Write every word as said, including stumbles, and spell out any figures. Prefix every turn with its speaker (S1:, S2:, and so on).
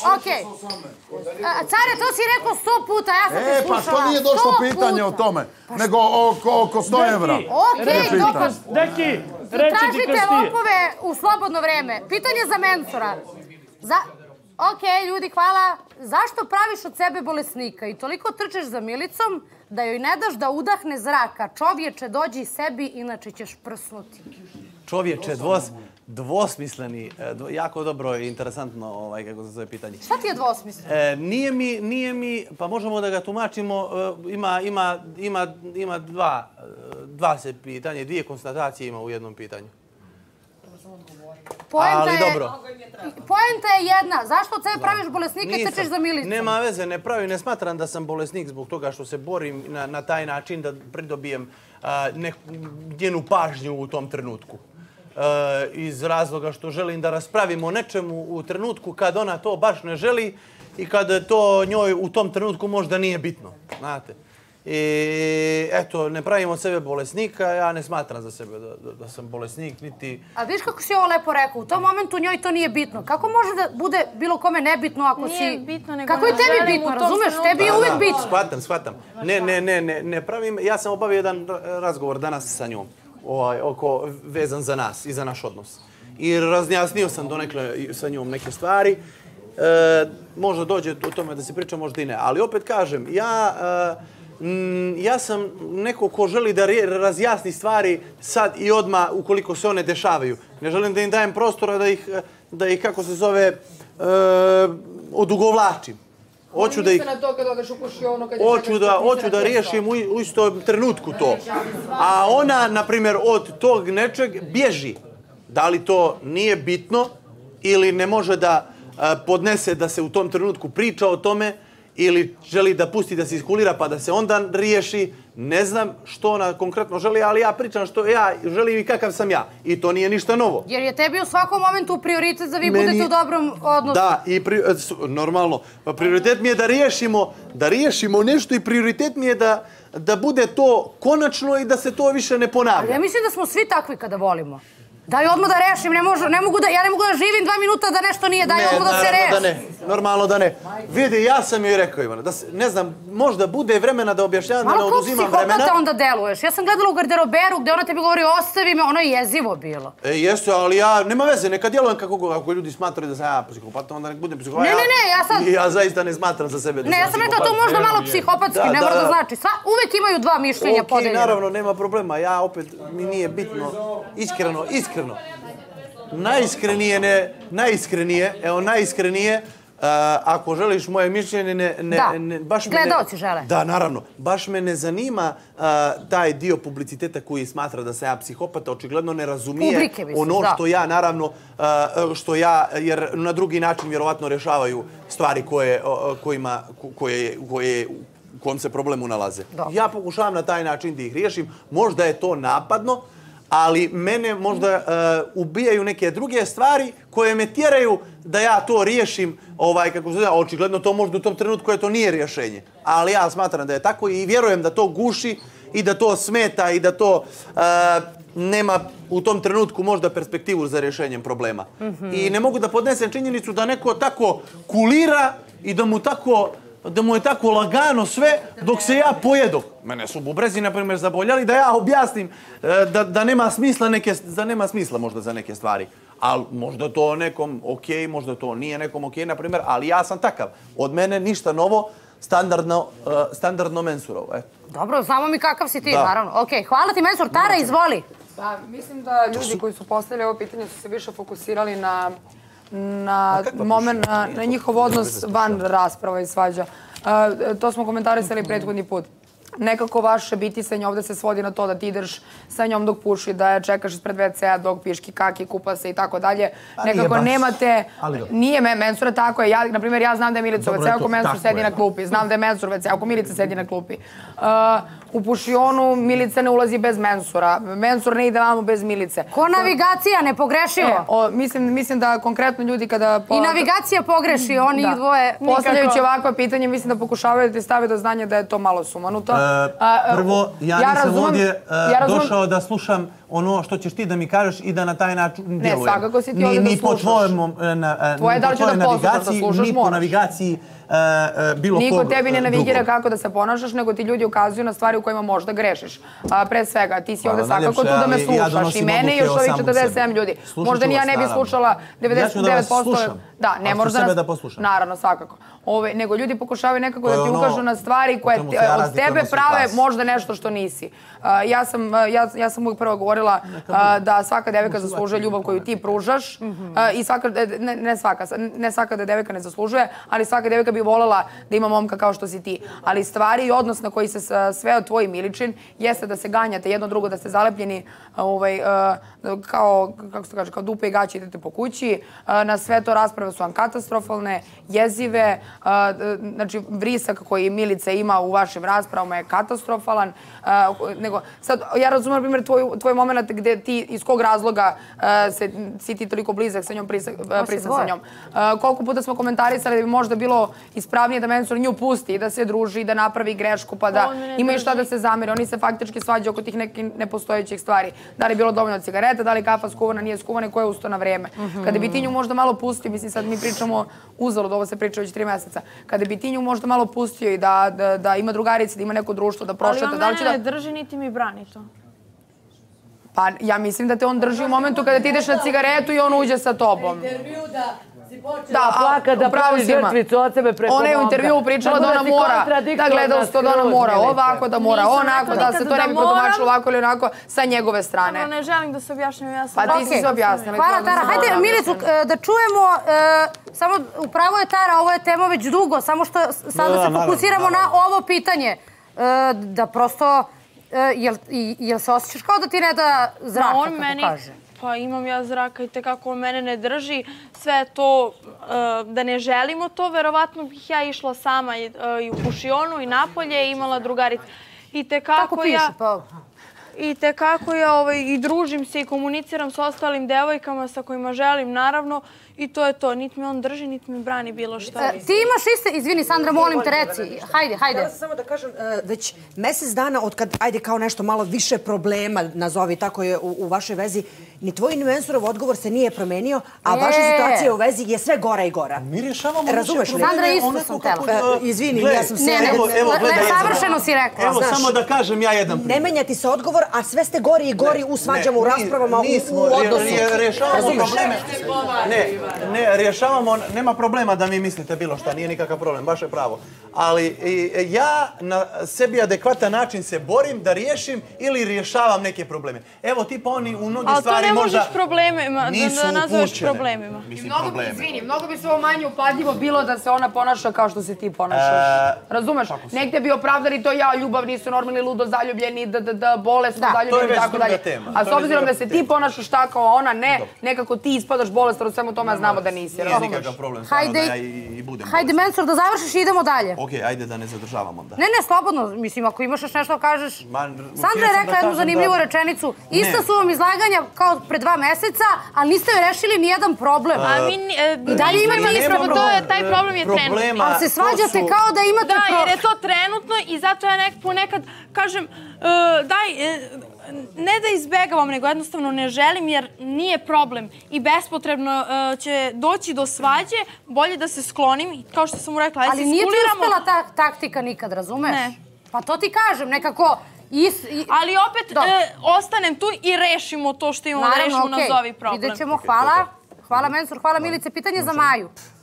S1: Okej. Care, to si rekao sto puta, ja sam te slušala.
S2: E, pa što nije došlo pitanje o tome, nego oko sto evra.
S1: Okej, dobro.
S3: Deki, reći ti
S1: Tražite
S3: kroz ti.
S1: lopove u slobodno vreme. Pitanje za Mensura. Za... Okej, ljudi, hvala. Zašto praviš od sebe bolesnika i toliko trčeš za Milicom da joj ne daš da udahne zraka? Čovječe, dođi sebi, inače ćeš prsnuti.
S4: Čovječe, dvos, dvosmisleni, jako dobro i interesantno ovaj, kako se zove pitanje.
S1: Šta ti je dvosmisleno?
S4: E, nije mi, nije mi, pa možemo da ga tumačimo, ima, ima, ima, ima dva, dva se pitanje, dvije konstatacije ima u jednom pitanju.
S1: Poenta
S4: Ali
S1: je,
S4: dobro.
S1: Poenta je jedna. Zašto od sebe praviš bolesnika i trčiš za Milicom?
S4: Nema veze, ne pravi, ne smatram da sam bolesnik zbog toga što se borim na, na taj način da pridobijem a, nek, njenu pažnju u tom trenutku. E, iz razloga što želim da raspravimo o nečemu u trenutku kad ona to baš ne želi i kad to njoj u tom trenutku možda nije bitno. Znate? I eto, ne pravimo od sebe bolesnika, ja ne smatram za sebe da, da, da sam bolesnik, niti...
S1: A viš kako si ovo lepo rekao, u tom momentu njoj to nije bitno. Kako može da bude bilo kome nebitno ako si...
S5: Nije bitno, nego
S1: kako je tebi bitno, razumeš? Tebi je uvijek bitno.
S4: Shvatam, shvatam. Ne, ne, ne, ne, ne pravim... Ja sam obavio jedan razgovor danas sa njom, ovaj, oko, vezan za nas i za naš odnos. I razjasnio sam donekle sa njom neke stvari. E, možda dođe o tome da se priča, možda i ne. Ali opet kažem, ja... E, ja sam neko ko želi da razjasni stvari sad i odmah ukoliko se one dešavaju. Ne želim da im dajem prostora da ih, da ih kako se zove, e, odugovlačim. Hoću da ih... Hoću da, hoću da riješim u, u istom trenutku to. A ona, na primjer, od tog nečeg bježi. Da li to nije bitno ili ne može da a, podnese da se u tom trenutku priča o tome, ili želi da pusti da se iskulira pa da se onda riješi. Ne znam što ona konkretno želi, ali ja pričam što ja želim i kakav sam ja. I to nije ništa novo.
S1: Jer je tebi u svakom momentu prioritet da vi Meni... budete u dobrom odnosu.
S4: Da, i pri... normalno. Pa prioritet mi je da riješimo, da riješimo nešto i prioritet mi je da, da bude to konačno i da se to više ne ponavlja.
S1: Ali ja mislim da smo svi takvi kada volimo. Daj odmah da rešim, ne možu, ne mogu da, ja ne mogu da živim dva minuta da nešto nije, daj odmah da se reši.
S4: Da ne, normalno da ne. Vidi, ja sam joj rekao, Ivana, da se, ne znam, možda bude vremena da objašnjavam, da ne oduzimam vremena.
S1: Malo kao psihopata onda deluješ. Ja sam gledala u garderoberu gdje ona tebi govori ostavi me, ono je jezivo bilo.
S4: E, jesu, ali ja, nema veze, neka djelujem kako, kako ljudi smatraju da sam ja psihopata, onda nek budem psihopata.
S1: Ne, ne, ne, ja sad...
S4: Ja zaista ne smatram za sebe da
S1: ne,
S4: sam
S1: ja sam rekla to možda malo psihopatski, ne mora da znači. Sva, uvijek imaju dva mišljenja podeljena.
S4: Ok, naravno, nema problema, ja opet, mi nije bitno, iskreno, iskreno. Najiskrenije, ne, najiskrenije, evo najiskrenije, uh, ako želiš moje mišljenje, ne, ne,
S1: da,
S4: ne, baš me
S1: gledaoci žele.
S4: Da, naravno, baš me ne zanima uh, taj dio publiciteta koji smatra da sam ja psihopata, očigledno ne razumije
S1: Publike, mislim,
S4: ono
S1: da.
S4: što ja, naravno, uh, što ja, jer na drugi način vjerovatno rješavaju stvari koje, uh, kojima, koje, koje, u kojem se problemu nalaze. Da. Ja pokušavam na taj način da ih riješim, možda je to napadno, ali mene možda uh, ubijaju neke druge stvari koje me tjeraju da ja to riješim, ovaj, kako se zove, očigledno to možda u tom trenutku je to nije rješenje. Ali ja smatram da je tako i vjerujem da to guši i da to smeta i da to uh, nema u tom trenutku možda perspektivu za rješenjem problema. Mm-hmm. I ne mogu da podnesem činjenicu da neko tako kulira i da mu tako... da mu je tako lagano sve dok se ja pojedu. Mene su bubrezi, na primjer, zaboljali da ja objasnim da, da nema smisla neke, da nema smisla možda za neke stvari. Ali možda to nekom ok, možda to nije nekom ok, na primjer, ali ja sam takav. Od mene ništa novo, standardno, uh, standardno Mensurovo. Eto.
S1: Dobro, znamo mi kakav si ti, da. Naravno. Ok, hvala ti Mensur. Tara, izvoli.
S6: Pa, mislim da ljudi koji su postavili ovo pitanje su se više fokusirali na na moment, na, na njihov odnos van rasprava i svađa. Uh, to smo komentarisali prethodni put. Nekako vaše bitisanje ovdje se svodi na to da ti ideš sa njom dok puši, da je čekaš ispred ve cea dok piški kaki, kupa se i tako dalje. Nekako nemate... Nije Mensura, tako je. Ja, na primjer, ja znam da je Milica ve cea ako Mensur sedi na klupi. Znam da je Mensur ve cea ako Milica sedi na klupi. Uh, u pušionu Milica ne ulazi bez Mensura. Mensur ne ide vamo bez Milice.
S1: Ko navigacija, ne pogrešivo?
S6: E, o, mislim, mislim da konkretno ljudi kada...
S1: I navigacija pogreši, oni da. Dvoje...
S6: Postavljajući ovakva pitanja, mislim da pokušavaju da ti stave do znanja da je to malo sumanuto.
S4: Uh, prvo, ja, ja nisam razumem, ovdje uh, ja razumem... došao da slušam ono što ćeš ti da mi kažeš i da na taj način djelujem.
S6: svakako si ti ovdje da
S4: Ni po
S6: slušaš.
S4: tvojoj navigaciji, ni po navigaciji bilo kog.
S6: Niko tebi ne navigira kako da se ponašaš, nego ti ljudi ukazuju na stvari u kojima možda grešiš. Pre svega, ti si ovdje svakako tu da me slušaš. I mene i još ovih četrdeset sedam ljudi. Možda ni ja ne bi slušala devedeset devet posto. Da, ne možda nas... Naravno, svakako. Nego ljudi pokušavaju nekako da ti ukažu na stvari koje od tebe prave možda nešto što nisi. Ja sam uvijek prvo govorila da svaka devojka zaslužuje ljubav koju ti pružaš i svaka, ne svaka, ne svaka da devojka ne zaslužuje, ali svaka devojka bi voljela da ima momka kao što si ti. Ali stvari i odnos na koji se sveo tvoj Miličin jeste da se ganjate jedno drugo, da ste zalepljeni kao, kako se kaže, kao dupe i gaće idete po kući. Na sve to rasprave su vam katastrofalne, jezive. Znači, vrisak koji Milica ima u vašim raspravama je katastrofalan. Nego, sad, ja razumem, na primjer, tvoj moment gde ti, iz kog razloga si ti toliko blizak sa njom, prisan sa njom. Koliko puta smo komentarisali da bi možda bilo ispravnije da Mensur nju pusti i da se druži, da napravi grešku, pa da imaju šta da se zamere. Oni se faktički svađaju oko tih nekih nepostojećih stvari. Da li je bilo dovoljno cigareta, da li kafa skuvana, nije skuvana i ko je usto na vreme. Kada bi ti nju možda malo pustio, mislim sad mi pričamo uzalud, ovo se priča već tri meseca, kada bi ti nju možda malo pustio i da ima drugarice, da ima neko društvo, da prošeta, da li će da...
S5: Ali on mene ne drži niti mi brani to.
S6: Pa ja mislim da te on drži u momentu kada ti ideš na cigaretu i on uđe sa tobom.
S7: Da, plaka da pravi žrtvicu od sebe preko momka.
S6: Ona je u intervjuu pričala da ona mora, da gleda sto da ona mora ovako, da mora onako, da se to ne bi protumačilo ovako ili onako sa njegove strane.
S5: Samo ne želim da se objašnjam, ja sam...
S6: Pa ti si se objasnila.
S1: Hvala Tara, hajde Milicu da čujemo, samo upravo je Tara, ovo je tema već dugo, samo što sada se fokusiramo na ovo pitanje. Da prosto, jel se osjećaš kao da ti ne da zraka, kako kaže?
S5: Pa imam ja zraka i tekako on mene ne drži. Sve to, da ne želimo to, verovatno bih ja išla sama i u kušionu i napolje i imala drugaricu.
S1: Kako piše pa?
S5: I tekako ja i družim se i komuniciram s ostalim devojkama sa kojima želim, naravno. I to je to. Niti me on drži, niti me brani bilo šta.
S1: Ti imaš iste... Izvini, Sandra, molim te, reci. Hajde, hajde.
S8: Ja sam samo da kažem, već mesec dana od kad, ajde, kao nešto malo više problema, nazovi, tako je u vašoj vezi, ni tvoj ni Mensurov odgovor se nije promenio, a vaša situacija u vezi je sve gora i gora.
S4: Mi rješavamo...
S8: Razumeš li?
S1: Sandra, isto sam tela.
S8: Izvini, ja sam se...
S1: Ne, ne, savršeno si rekla.
S4: Evo, samo da kažem ja jedan primjer.
S8: Ne menja ti se odgovor, a sve ste gori i gori u svađama, u raspravama, u odnosu.
S4: Rješavamo probleme. Ne. Ne, rješavamo, nema problema da mi mislite bilo šta, nije nikakav problem, baš je pravo. Ali ja na sebi adekvatan način se borim da riješim ili rješavam neke probleme. Evo, tipa oni u mnogi stvari možda
S5: nisu problemima, da nazoveš problemima.
S6: Izvini, mnogo bi se ovo manje upadljivo bilo da se ona ponaša kao što se ti ponašaš. Razumeš? Negde bi opravdali to ja, ljubav, nisu normalni, ludo zaljubljeni, da bolesno zaljubljeni i tako dalje. A s obzirom da se ti ponašaš tako, a ona ne, nekako ti ispadaš bolestan u svemu tome, znamo da nisi.
S4: Nije nikakav problem, stvarno da ja i budem.
S1: Hajde, Mensur, da završiš i idemo dalje.
S4: Ok, ajde da ne zadržavam onda.
S1: Ne, ne, slobodno. Mislim, ako imaš još nešto kažeš. Sandra je rekla jednu zanimljivu rečenicu. Ista su vam izlaganja kao pre dva meseca, ali niste joj rešili nijedan problem.
S5: I dalje imate isto. Taj problem je trenutno.
S1: Ali se svađate kao da imate problem.
S5: Da, jer je to trenutno i zato ja ponekad kažem, daj, ne da izbegavam, nego jednostavno ne želim jer nije problem i bespotrebno će doći do svađe, bolje da se sklonim i kao što sam mu rekla, ajde se skuliramo.
S1: Ali nije ti uspela ta taktika nikad, razumeš?
S5: Ne.
S1: Pa to ti kažem, nekako...
S5: Ali opet ostanem tu i rešimo to što imamo, rešimo nazovi problem.
S1: Vidjet ćemo, hvala. Hvala Mensur, hvala Milice. Pitanje za Maju.